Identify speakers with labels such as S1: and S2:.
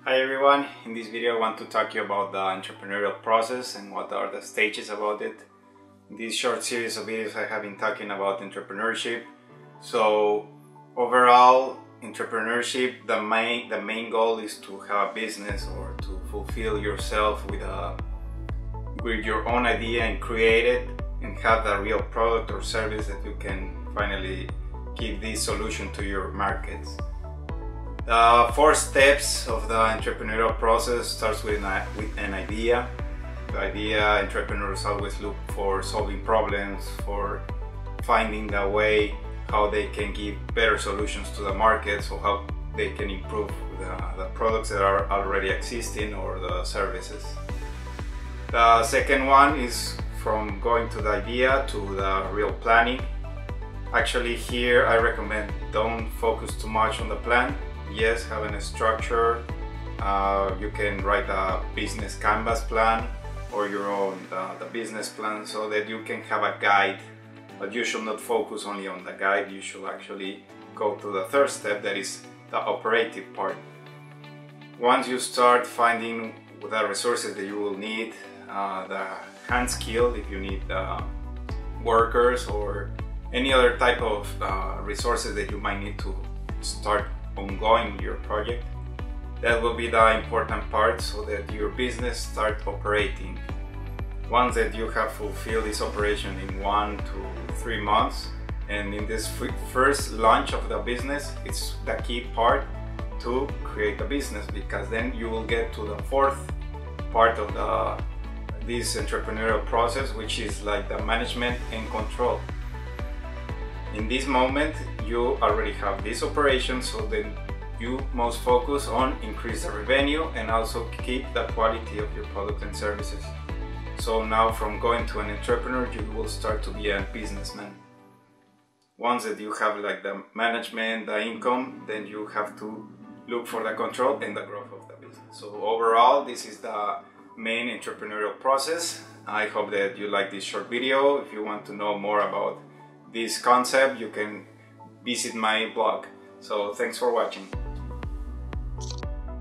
S1: Hi everyone, in this video I want to talk to you about the entrepreneurial process and what are the stages about it. In this short series of videos I have been talking about entrepreneurship. So overall, entrepreneurship, the main goal is to have a business or to fulfill yourself with your own idea and create it and have a real product or service that you can finally give this solution to your markets. The 4 steps of the entrepreneurial process starts with an idea. The idea, entrepreneurs always look for solving problems, for finding the way how they can give better solutions to the market, so how they can improve the products that are already existing or the services. The second one is from going to the idea to the real planning. Actually here I recommend don't focus too much on the plan. Yes, having a structure, you can write a business canvas plan or your own the business plan so that you can have a guide, but you should not focus only on the guide. You should actually go to the third step, that is the operative part. Once you start finding the resources that you will need, the hand skill, if you need workers or any other type of resources that you might need to start ongoing your project, that will be the important part so that your business start operating. Once that you have fulfilled this operation in 1 to 3 months, and in this first launch of the business, it's the key part to create a business, because then you will get to the fourth part of this entrepreneurial process, which is like the management and control. In this moment you already have this operation, so then you must focus on increase the revenue and also keep the quality of your product and services. So now from going to an entrepreneur, you will start to be a businessman. Once that you have like the management, the income, then you have to look for the control and the growth of the business. So overall, this is the main entrepreneurial process. I hope that you like this short video. If you want to know more about this concept, you can visit my blog. So thanks for watching.